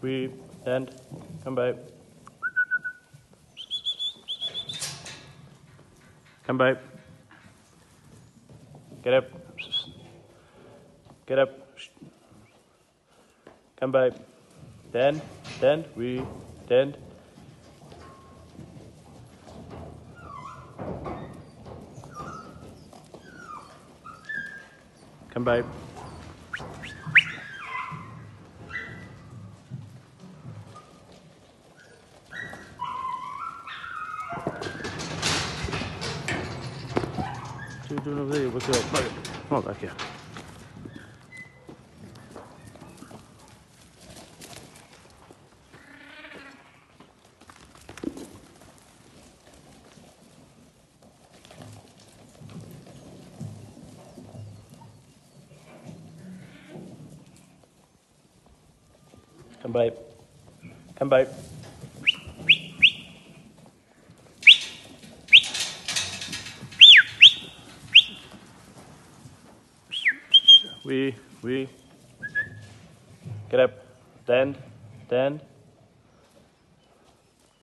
We stand. Come by. Come by. Get up. Get up. Come by. Stand. Stand. We stand. Come by. What are you doing over there? What's up? Look, come on back here. Come by. Come by. We get up. Stand. Stand.